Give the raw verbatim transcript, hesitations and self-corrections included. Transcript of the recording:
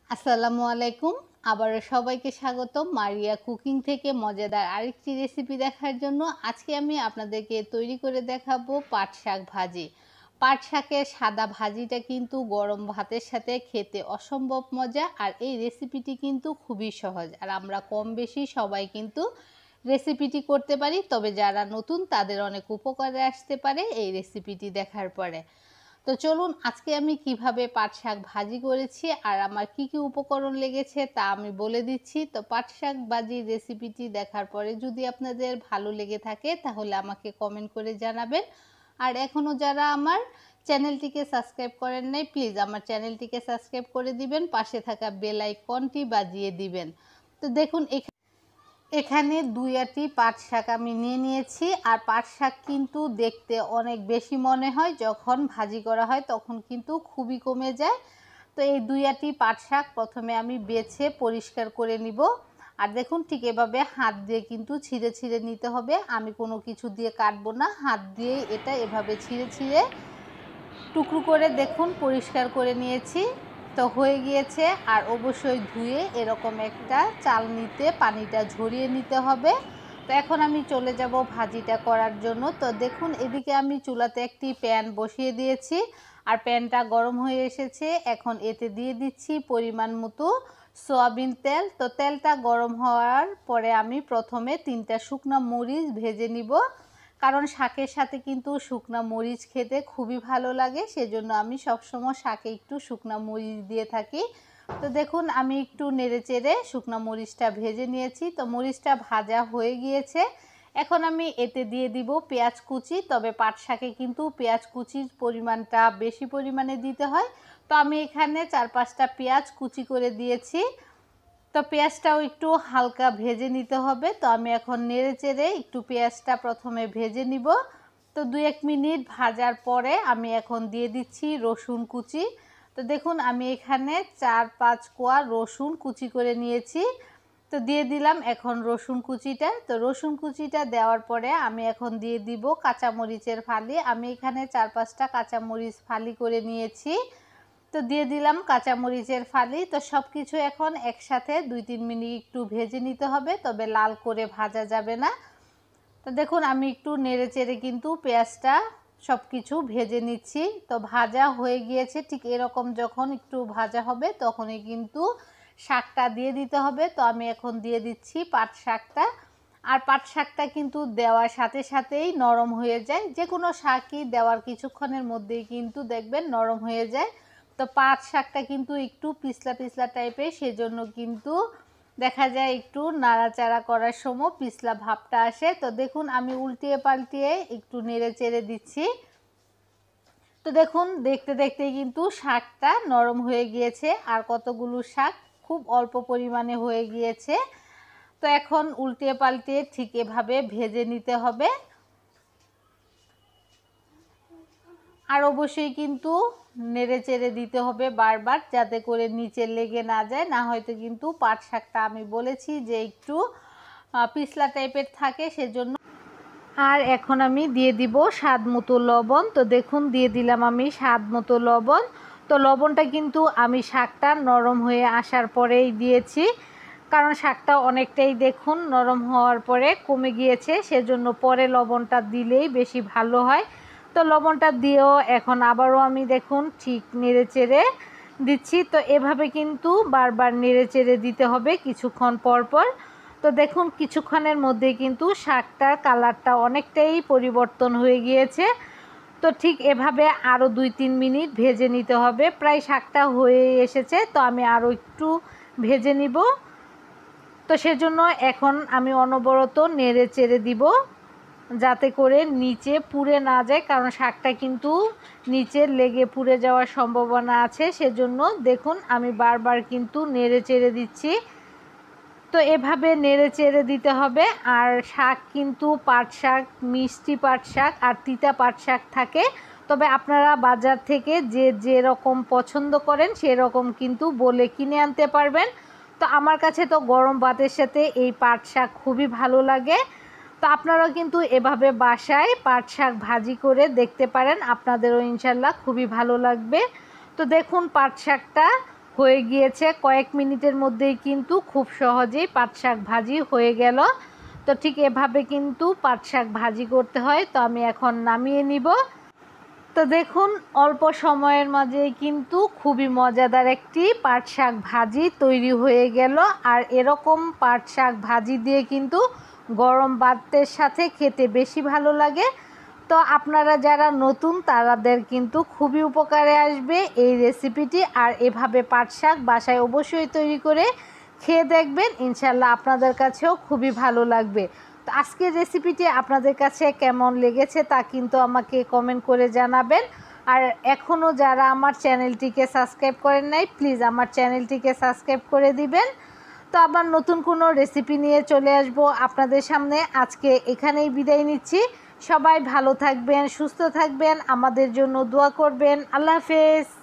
আসসালামু আলাইকুম। আবারও সবাইকে স্বাগতম মারিয়া কুকিং থেকে মজাদার আরেকটি রেসিপি দেখার জন্য। আজকে আমি আপনাদেরকে তৈরি করে দেখাবো পাট শাক ভাজি। পাট শাকের সাদা ভাজিটা কিন্তু গরম ভাতের সাথে খেতে অসম্ভব মজা, আর এই রেসিপিটি কিন্তু খুবই সহজ, আর আমরা কম বেশি সবাই কিন্তু রেসিপিটি করতে পারি। তবে যারা নতুন তাদের অনেক উপকারে আসতে পারে এই রেসিপিটি দেখার পরে। তো চলুন আজকে আমি কিভাবে পাট শাক ভাজি করেছি আর আমার কি কি উপকরণ লেগেছে তা আমি বলে দিচ্ছি। তো পাট শাক ভাজির রেসিপিটি দেখার পরে যদি আপনাদের ভালো লেগে থাকে তাহলে আমাকে কমেন্ট করে জানাবেন। আর এখনও যারা আমার চ্যানেলটিকে সাবস্ক্রাইব করেন নাই, প্লিজ আমার চ্যানেলটিকে সাবস্ক্রাইব করে দিবেন, পাশে থাকা বেল আইকনটি বাজিয়ে দিবেন। তো দেখুন এখানে এখানে দুই আটি পাট শাক আমি নিয়ে নিয়েছি। আর পাট শাক কিন্তু দেখতে অনেক বেশি মনে হয়, যখন ভাজি করা হয় তখন কিন্তু খুবই কমে যায়। তো এই দুই আটি পাট শাক প্রথমে আমি বেছে পরিষ্কার করে নিব। আর দেখুন ঠিক এভাবে হাত দিয়ে কিন্তু ছিঁড়ে ছিঁড়ে নিতে হবে, আমি কোনো কিছু দিয়ে কাটবো না, হাত দিয়ে এটা এভাবে ছিঁড়ে ছিঁড়ে টুকরো করে দেখুন পরিষ্কার করে নিয়েছি। তো হয়ে গিয়েছে। আর অবশ্যই ধুয়ে এরকম একটা চালনিতে পানিটা ঝরিয়ে নিতে হবে। তো এখন আমি চলে যাব ভাজিটা করার জন্য। তো দেখুন এদিকে আমি চুলাতে একটি প্যান বসিয়ে দিয়েছি, আর প্যানটা গরম হয়ে এসেছে। এখন এতে দিয়ে দিচ্ছি পরিমাণ মতো সয়াবিন তেল। তো তেলটা গরম হওয়ার পরে আমি প্রথমে তিনটা শুকনো মরিচ ভেজে নিব, কারণ শাকের সাথে কিন্তু শুকনা মরিচ খেতে খুবই ভালো লাগে, সেজন্য আমি সবসময় শাকে একটু শুকনা মরিচ দিয়ে থাকি। তো দেখুন আমি একটু নেড়ে চেড়ে শুকনা মরিচটা ভেজে নিয়েছি। তো মরিচটা ভাজা হয়ে গিয়েছে। এখন আমি এতে দিয়ে দিব পেঁয়াজ কুচি। তবে পাট শাকে কিন্তু পেঁয়াজ কুচির পরিমাণটা বেশি পরিমাণে দিতে হয়। তো আমি এখানে চার পাঁচটা পেঁয়াজ কুচি করে দিয়েছি। তো পেঁয়াজটাও একটু হালকা ভেজে নিতে হবে। তো আমি এখন নেড়ে চেড়ে একটু পেঁয়াজটা প্রথমে ভেজে নিব। তো দু এক মিনিট ভাজার পরে আমি এখন দিয়ে দিচ্ছি রসুন কুচি। তো দেখুন আমি এখানে চার পাঁচ কোয়া রসুন কুচি করে নিয়েছি। তো দিয়ে দিলাম এখন রসুন কুচিটা। তো রসুন কুচিটা দেওয়ার পরে আমি এখন দিয়ে দিব কাঁচামরিচের ফালি। আমি এখানে চার পাঁচটা কাঁচামরিচ ফালি করে নিয়েছি। তো দিয়ে দিলাম কাঁচামরিচের ফালি। তো সব কিছু এখন একসাথে দুই তিন মিনিট একটু ভেজে নিতে হবে, তবে লাল করে ভাজা যাবে না। তো দেখুন আমি একটু নেড়ে চেড়ে কিন্তু পেঁয়াজটা সব কিছু ভেজে নিচ্ছি। তো ভাজা হয়ে গিয়েছে, ঠিক এরকম যখন একটু ভাজা হবে তখনই কিন্তু শাকটা দিয়ে দিতে হবে। তো আমি এখন দিয়ে দিচ্ছি পাট শাকটা। আর পাট শাকটা কিন্তু দেওয়ার সাথে সাথেই নরম হয়ে যায়, যে কোনো শাকই দেওয়ার কিছুক্ষণের মধ্যেই কিন্তু দেখবেন নরম হয়ে যায়। তো পাট শাকটা কিন্তু একটু পিছলা পিছলা টাইপের, সেজন্য কিন্তু দেখা যায় একটু নাড়াচাড়া করার সময় পিছলা ভাবটা আসে। তো দেখুন আমি উল্টিয়ে পাল্টিয়ে একটু নেড়ে চেড়ে দিচ্ছি। তো দেখুন দেখতে দেখতে কিন্তু শাকটা নরম হয়ে গিয়েছে, আর কতগুলো শাক খুব অল্প পরিমাণে হয়ে গিয়েছে। তো এখন উল্টিয়ে পাল্টিয়ে ঠিক এভাবে ভেজে নিতে হবে। আর অবশ্যই কিন্তু নেড়ে চেড়ে দিতে হবে বারবার, যাতে করে নিচে লেগে না যায়, না হয়তো কিন্তু পাট শাকটা আমি বলেছি যে একটু পিছলা টাইপের থাকে, সেজন্য। আর এখন আমি দিয়ে দিব স্বাদ মতো লবণ। তো দেখুন দিয়ে দিলাম আমি স্বাদ মতো লবণ। তো লবণটা কিন্তু আমি শাকটা নরম হয়ে আসার পরেই দিয়েছি, কারণ শাকটা অনেকটাই দেখুন নরম হওয়ার পরে কমে গিয়েছে, সেজন্য পরে লবণটা দিলেই বেশি ভালো হয়। তো লবণটা দিয়েও এখন আবারও আমি দেখুন ঠিক নেড়ে চেড়ে দিচ্ছি। তো এভাবে কিন্তু বারবার নেড়ে চেড়ে দিতে হবে কিছুক্ষণ পর পর। তো দেখুন কিছুক্ষণের মধ্যে কিন্তু শাকটার কালারটা অনেকটাই পরিবর্তন হয়ে গিয়েছে। তো ঠিক এভাবে আরও দুই তিন মিনিট ভেজে নিতে হবে। প্রায় শাকটা হয়ে এসেছে, তো আমি আরও একটু ভেজে নিব। তো সেজন্য এখন আমি অনবরত নেড়ে চেড়ে দিব, যাতে করে নিচে পুড়ে না যায়, কারণ শাকটা কিন্তু নিচে লেগে পুড়ে যাওয়ার সম্ভাবনা আছে। সেজন্য দেখুন আমি বারবার কিন্তু নেড়ে চেড়ে দিচ্ছি। তো এভাবে নেড়ে চেড়ে দিতে হবে। আর শাক কিন্তু পাট শাক, মিষ্টি পাট শাক আর তিতা পাট শাক থাকে। তবে আপনারা বাজার থেকে যে যেরকম পছন্দ করেন সেরকম কিন্তু বলে কিনে আনতে পারবেন। তো আমার কাছে তো গরম ভাতের সাথে এই পাট শাক খুবই ভালো লাগে। তো আপনারাও কিন্তু এভাবে বাসায় পাট শাক ভাজি করে দেখতে পারেন, আপনাদেরও ইনশাল্লাহ খুবই ভালো লাগবে। তো দেখুন পাট শাকটা হয়ে গিয়েছে। কয়েক মিনিটের মধ্যেই কিন্তু খুব সহজেই পাট শাক ভাজি হয়ে গেল। তো ঠিক এভাবে কিন্তু পাট শাক ভাজি করতে হয়। তো আমি এখন নামিয়ে নিব। তো দেখুন অল্প সময়ের মাঝেই কিন্তু খুবই মজাদার একটি পাট শাক ভাজি তৈরি হয়ে গেল। আর এরকম পাট শাক ভাজি দিয়ে কিন্তু গরম ভাতের সাথে খেতে বেশি ভালো লাগে। তো আপনারা যারা নতুন তাদের কিন্তু খুবই উপকারে আসবে এই রেসিপিটি। আর এভাবে পাট শাক বাসায় অবশ্যই তৈরি করে খেয়ে দেখবেন, ইনশাল্লাহ আপনাদের কাছেও খুবই ভালো লাগবে। তো আজকের রেসিপিটি আপনাদের কাছে কেমন লেগেছে তা কিন্তু আমাকে কমেন্ট করে জানাবেন। আর এখনও যারা আমার চ্যানেলটিকে সাবস্ক্রাইব করেন নাই, প্লিজ আমার চ্যানেলটিকে সাবস্ক্রাইব করে দিবেন। তো আবার নতুন কোনো রেসিপি নিয়ে চলে আসব আপনাদের সামনে। আজকে এখানেই বিদায় নিচ্ছি। সবাই ভালো থাকবেন, সুস্থ থাকবেন, আমাদের জন্য দোয়া করবেন। আল্লাহ হাফেজ।